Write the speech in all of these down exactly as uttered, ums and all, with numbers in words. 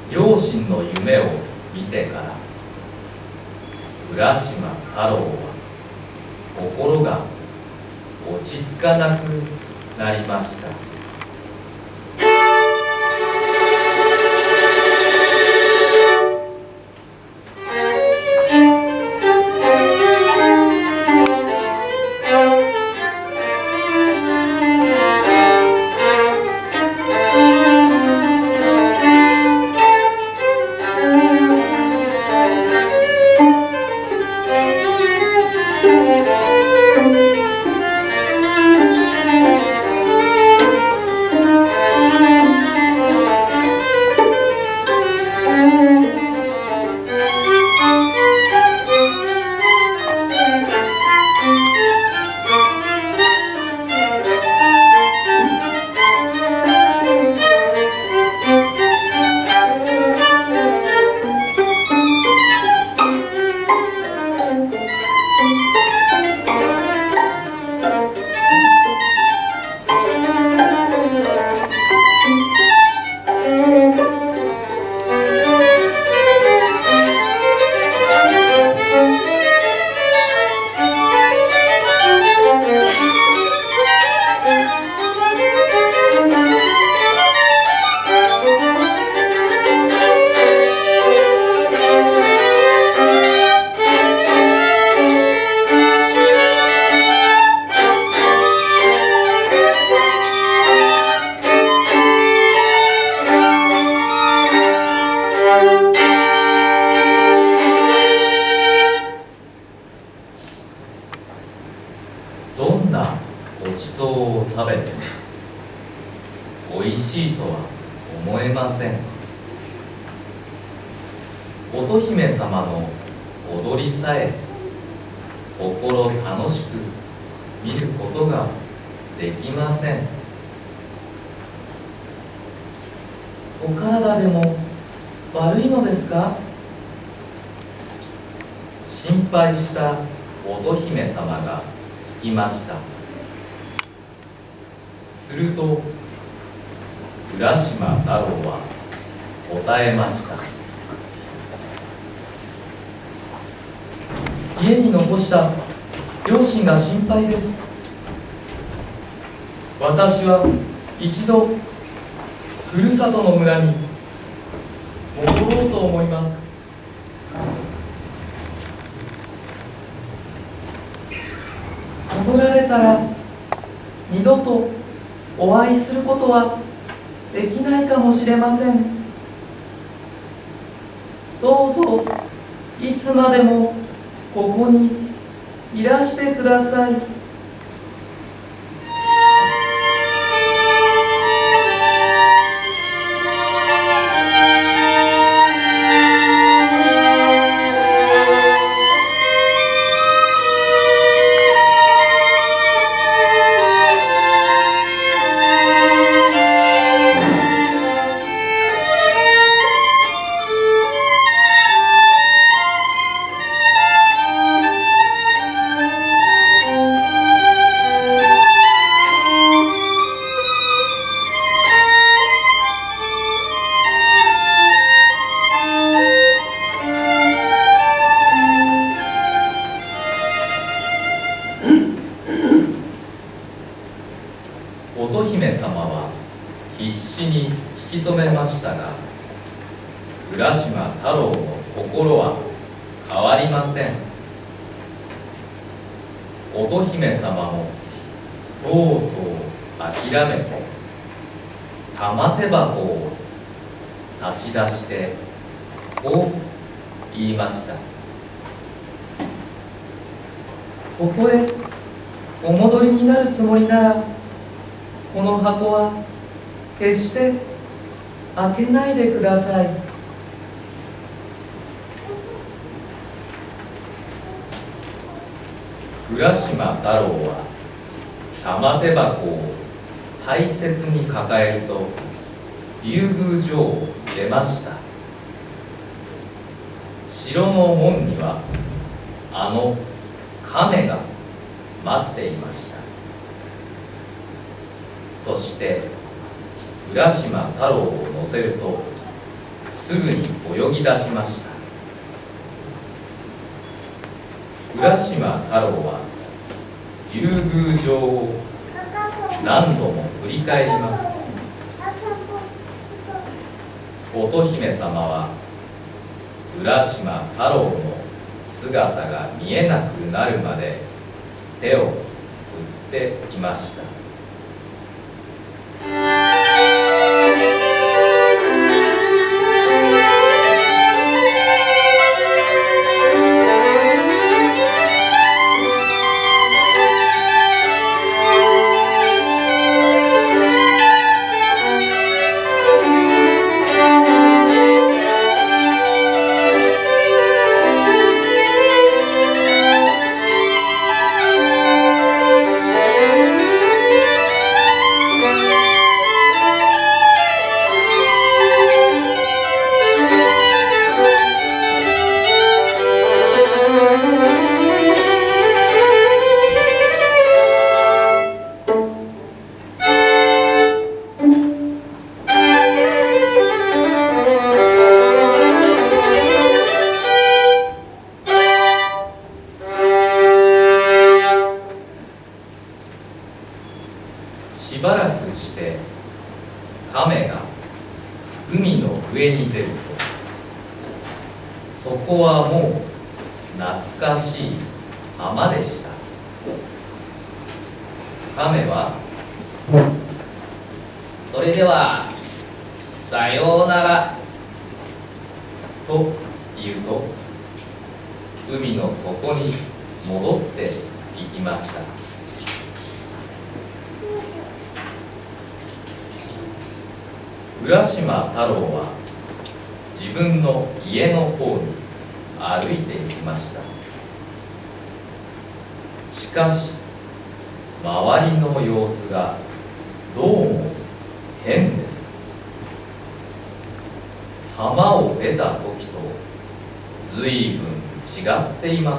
両親の夢を見てから浦島太郎は心が落ち着かなくなりました。どんなごちそうを食べてもおいしいとは思えません。乙姫様の踊りさえ心楽しく見ることができません。お体でも悪いのですか？心配した乙姫様が聞きました。すると浦島太郎は答えました。家に残した両親が心配です。私は一度ふるさとの村に戻ろうと思います。戻られたら二度とお会いすることはできないかもしれません。どうぞいつまでもここにいらしてください。乙姫様は必死に引き止めましたが、浦島太郎の心は変わりません。乙姫様もとうとう諦めて玉手箱を差し出してこう言いました。ここへお戻りになるつもりなら、この箱は決して開けないでください。浦島太郎は玉手箱を大切に抱えると竜宮城を出ました。城の門にはあの亀が待っていました。そして浦島太郎を乗せるとすぐに泳ぎ出しました。浦島太郎は竜宮城を何度も振り返ります。乙姫様は浦島太郎の姿が見えなくなるまで手を振っていました。しばらくして亀が海の上に出ると、そこはもう懐かしい浜でした。亀は「それではさようなら」と言うと、海の底に戻っていきました。浦島太郎は自分の家の方に歩いていきました。しかし周りの様子がどうも変です。浜を出た時と随分違っています。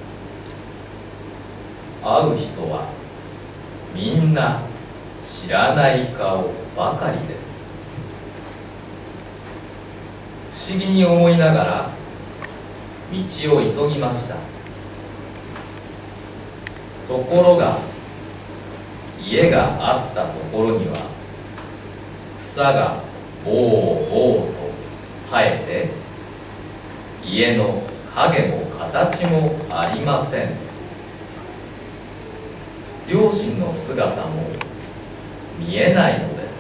会う人はみんな知らない顔ばかりです。不思議に思いながら道を急ぎました。ところが家があったところには草がぼうぼうと生えて、家の影も形もありません。両親の姿も見えないのです。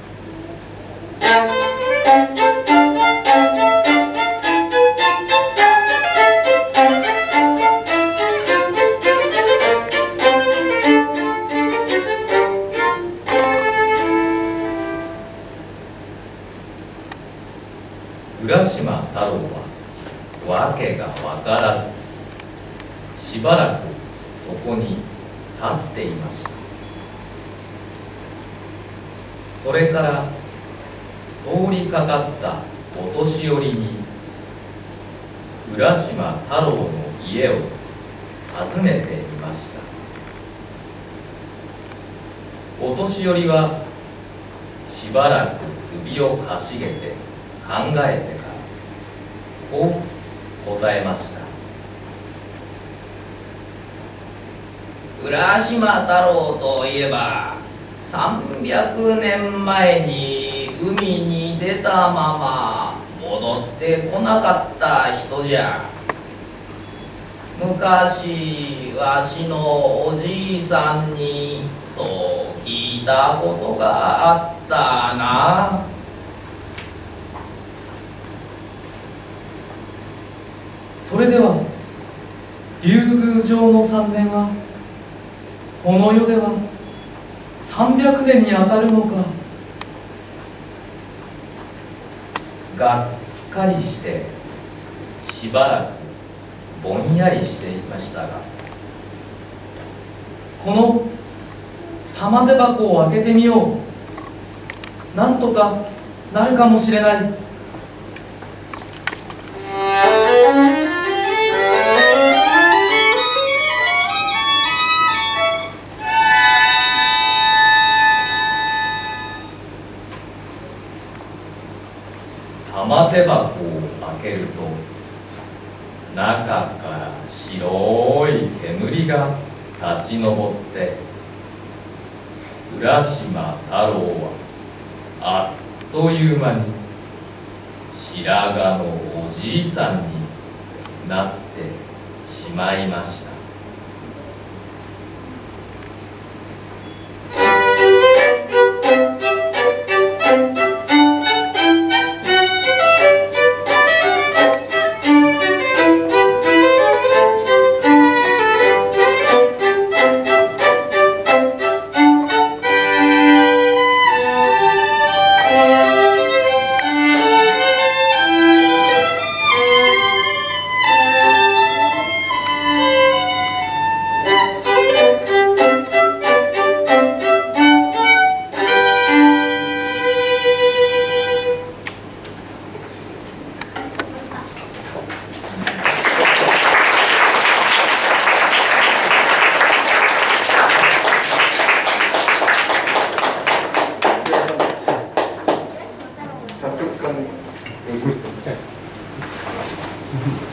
浦島太郎はわけがわからず、しばらくそこに立っていました。それから通りかかったお年寄りに浦島太郎の家を訪ねてみました。お年寄りはしばらく首をかしげて考えてからこう答えました。浦島太郎といえばさんびゃくねんまえに海に出たまま戻ってこなかった人じゃ。昔わしのおじいさんにそう聞いたことがあったな。それでは竜宮城のさんねんはこの世ではさんびゃくねんにあたるのか。がっかりしてしばらくぼんやりしていましたが、この玉手箱を開けてみよう。なんとかなるかもしれない。 玉手箱を開けると中から白い煙が立ち上って浦島太郎はあっという間に白髪のおじいさんになってしまいました。 作曲家に